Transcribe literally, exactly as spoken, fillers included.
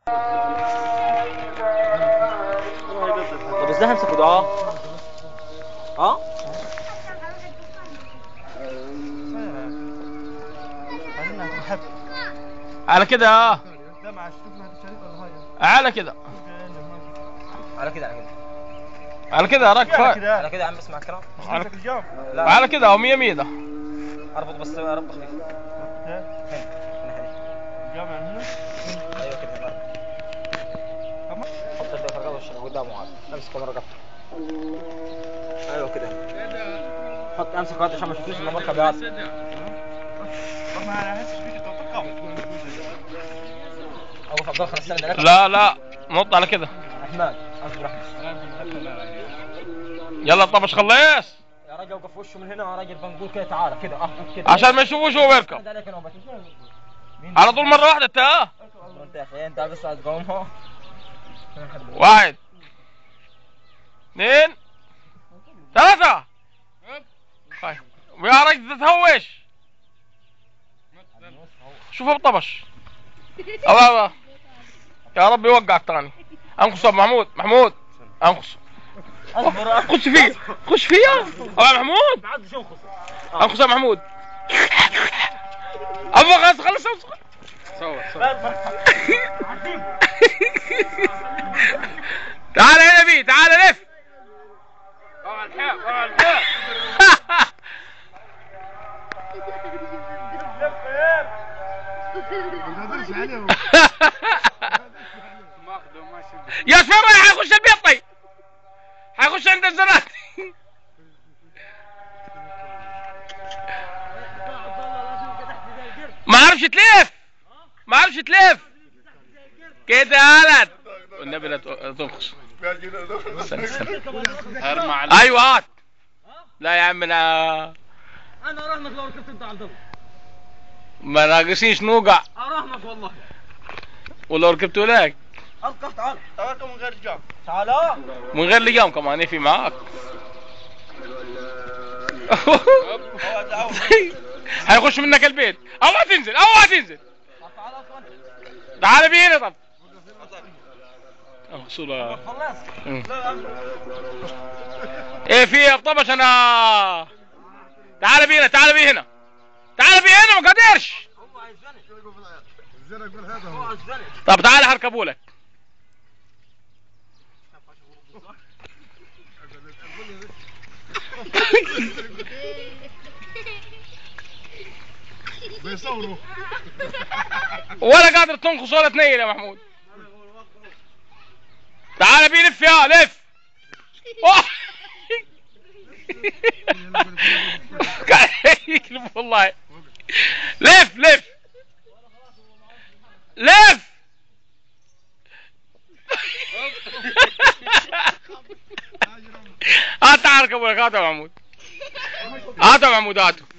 طب ازاي همسك دعاء؟ ها؟ على كده اه على كده على كده على كده على كده راك فاهم. على كده يا عم اسمع الكلام. على, على كده او مية مية ده. اربط بس اربط خفيف. جامع هنا؟ ايوه كده اربط. حط الفرقه والشنطه قدامه عاد. امسك ورا رقبته. ايوه كده. حط امسك هذا عشان ما تشوفش انه مركب هذا. طب ما انا احسش فيك تطقم. ابو فضل خلص السنه لك. لا لا نط على كده. احمد اصبر احمد. يلا طبش خلص يا راجل وقف وشه من هنا يا راجل بنقول كده تعالى كده اه كده عشان ما يشوفوش هو بيركب على طول مره واحده. انت ها انت يا اخي انت بس هتقومها. واحد اثنين ثلاثة. يا راجل تتهوش. شوف ابو طبش. الله يا رب يوقعك تاني. انقص ابو محمود. محمود انقص. خش فيا خش فيا ابو محمود. انقص ابو محمود. ابو خلاص خلص صور صور. تعال هنا بيه تعال لف. اه الحق اه الحق. يا شفرة حيخش البيت. طيب حيخش عند الزنات. ما عرفش تلف ما عرفش تلف كده هلت والنبي لا تنقص. ايوه هات. لا يا عم انا انا اراهنك لو ركبت انت على الضبط ما ناقصينش نوقع. اراهنك والله. ولو ركبت لك اركب تعال تعال من غير لجام. تعال من غير لجام كمان في معاك. هيخش منك البيت. اوعى تنزل اوعى تنزل. تعال بينا. طب صورة ايه في يا طبش انا. تعال بينا تعال بي هنا تعال بي هنا ما قادرش. طب تعال هركبوا لك. بيصوروا ولا قادر تنقص ولا تنيل يا محمود. تعال بي لف يا لف. والله لف لف لف. هات تعال اركبوا لك. هات يا محمود هات يا محمود هات.